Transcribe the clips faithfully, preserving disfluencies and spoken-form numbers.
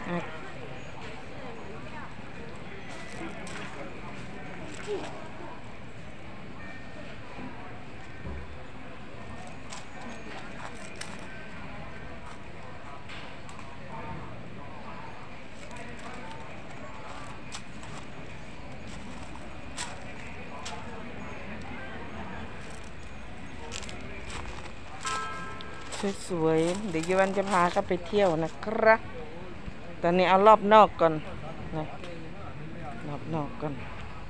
สวยๆเดี๋ยวยูวันจะพาก็ไปเที่ยวนะครับตอนนี้เอารอบนอกก่อนนะรอบนอกก่อน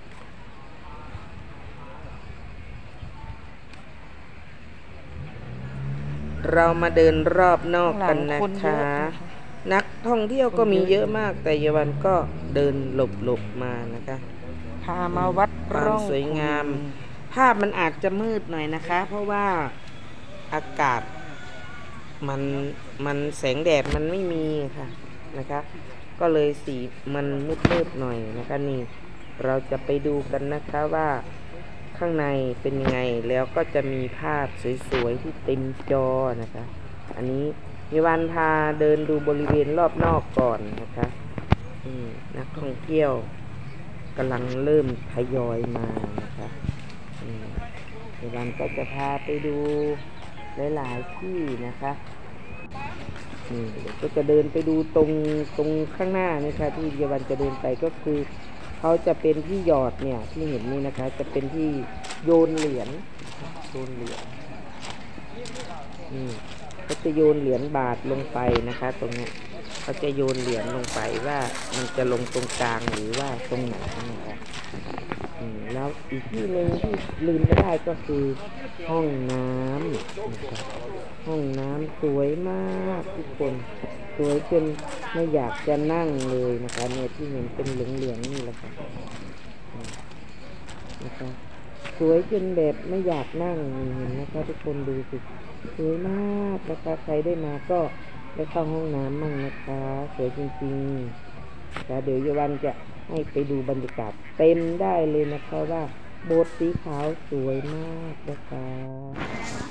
เรามาเดินรอบนอกกันนะคะนักท่องเที่ยวก็มีเยอะมากแต่ยูวันก็เดินหลบๆมานะคะพามาวัดความสวยงามภาพมันอาจจะมืดหน่อยนะคะเพราะว่าอากาศมันมันแสงแดดมันไม่มีค่ะนะคะก็เลยสีมันมืดมืดหน่อยนะคะนี่เราจะไปดูกันนะคะว่าข้างในเป็นยังไงแล้วก็จะมีภาพสวยๆที่เต็มจอนะคะอันนี้มีวันพาเดินดูบริเวณรอบนอกก่อนนะคะนักท่องเที่ยวกำลังเริ่มทยอยมานะคะมีวันก็จะพาไปดูหลายๆที่นะคะนี่ก็จะเดินไปดูตรงตรงข้างหน้านี่ค่ะที่เยาวันจะเดินไปก็คือเขาจะเป็นที่หยอดเนี่ยที่เห็นนี่นะคะจะเป็นที่โยนเหรียญโยนเหรียญนี่เขาจะโยนเหรียญบาทลงไปนะคะตรงนี้เขาจะโยนเหรียญลงไปว่ามันจะลงตรงกลางหรือว่าตรงไหนนะคะแล้วอีกที่หนึ่งที่ลืมไม่ได้ก็คือห้องน้ำนะคะห้องน้ำสวยมากทุกคนสวยจนไม่อยากจะนั่งเลยนะคะเนี่ยที่เห็นเป็นเหลืองๆนี่แหละค่ะนะคะสวยจนแบบไม่อยากนั่งเห็นนะคะทุกคนดูสิสวยมากนะคะใครได้มาก็ได้เข้าห้องน้ำมั่งนะคะสวยจริงๆแต่เดี๋ยวเยาวันจะให้ไปดูบรรยากาศเต็มได้เลยนะคะว่าโบสถ์สีขาวสวยมากนะคะ